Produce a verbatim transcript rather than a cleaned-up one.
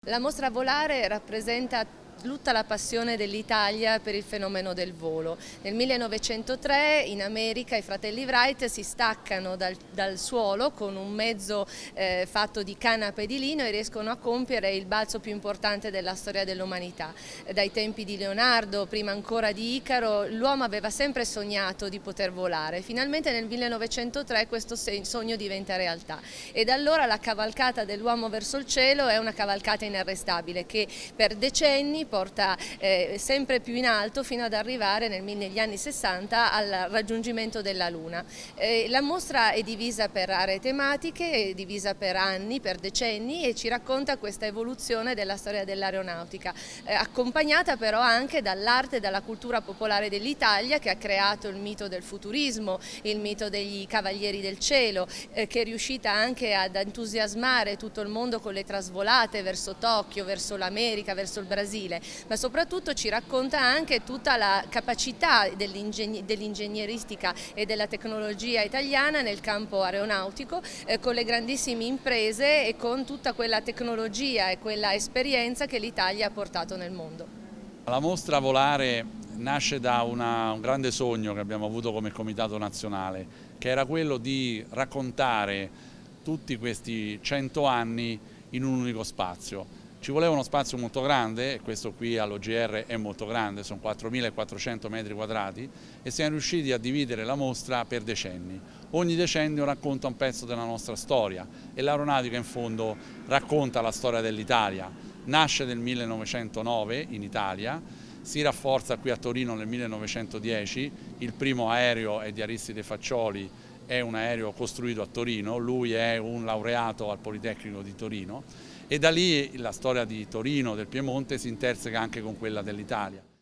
La mostra Volare rappresenta tutta la passione dell'Italia per il fenomeno del volo. Nel millenovecentotre in America i fratelli Wright si staccano dal, dal suolo con un mezzo eh, fatto di canape di lino e riescono a compiere il balzo più importante della storia dell'umanità. Dai tempi di Leonardo, prima ancora di Icaro, l'uomo aveva sempre sognato di poter volare. Finalmente nel millenovecentotre questo sogno diventa realtà e da allora la cavalcata dell'uomo verso il cielo è una cavalcata inarrestabile che per decenni porta eh, sempre più in alto fino ad arrivare nel, negli anni sessanta al raggiungimento della Luna. Eh, la mostra è divisa per aree tematiche, è divisa per anni, per decenni e ci racconta questa evoluzione della storia dell'aeronautica, eh, accompagnata però anche dall'arte e dalla cultura popolare dell'Italia che ha creato il mito del futurismo, il mito degli cavalieri del cielo, eh, che è riuscita anche ad entusiasmare tutto il mondo con le trasvolate verso Tokyo, verso l'America, verso il Brasile. Ma soprattutto ci racconta anche tutta la capacità dell'ingegneristica e della tecnologia italiana nel campo aeronautico, eh, con le grandissime imprese e con tutta quella tecnologia e quella esperienza che l'Italia ha portato nel mondo. La mostra Volare nasce da una, un grande sogno che abbiamo avuto come Comitato Nazionale, che era quello di raccontare tutti questi cento anni in un unico spazio. Ci voleva uno spazio molto grande, e questo qui all'O G R è molto grande, sono quattromilaquattrocento metri quadrati, e siamo riusciti a dividere la mostra per decenni. Ogni decennio racconta un pezzo della nostra storia e l'aeronautica in fondo racconta la storia dell'Italia. Nasce nel millenovecentonove in Italia, si rafforza qui a Torino nel millenovecentodieci, il primo aereo è di Aristide Faccioli, è un aereo costruito a Torino, lui è un laureato al Politecnico di Torino e da lì la storia di Torino, del Piemonte, si interseca anche con quella dell'Italia.